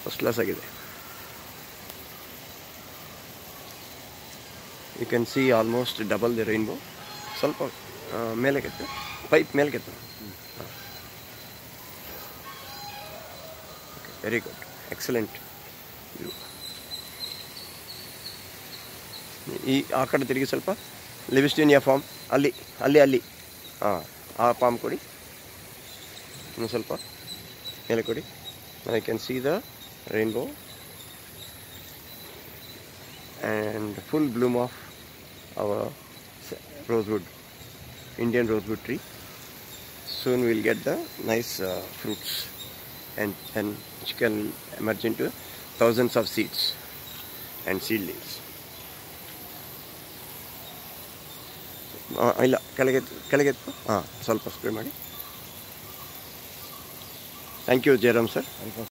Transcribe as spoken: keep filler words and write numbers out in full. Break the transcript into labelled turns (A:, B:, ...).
A: First class ಆಗಿದೆ. You can see almost double the rainbow. ಸ್ವಲ್ಪ ಮೇಲೆ ಕೆತ್ತು, ಪೈಪ್ ಮೇಲೆ ಕೆತ್ತು. Very good, excellent view. ಈ ಆ ಕಡೆ ತಿರುಗಿ ಸ್ವಲ್ಪ. ಲಿವಿಸ್ಟೇನಿಯಾ ಫಾರ್ಮ್ ಅಲ್ಲಿ ಅಲ್ಲಿ ಅಲ್ಲಿ ಹಾಂ, ಆ ಫಾರ್ಮ್ ಕೊಡಿ. ಇನ್ನು ಸ್ವಲ್ಪ ಮೇಲೆ ಕೊಡಿ. I can see the rainbow and full bloom of our rosewood, Indian rosewood tree. Soon we'll get the nice uh, fruits, and and which can emerge into thousands of seeds and seedlings. ಇಲ್ಲ ಕೆಳಗೆ ಕೆಳಗೆ ಹಾಂ, ಸ್ವಲ್ಪ spray ಮಾಡಿ. Thank you Jayaram sir.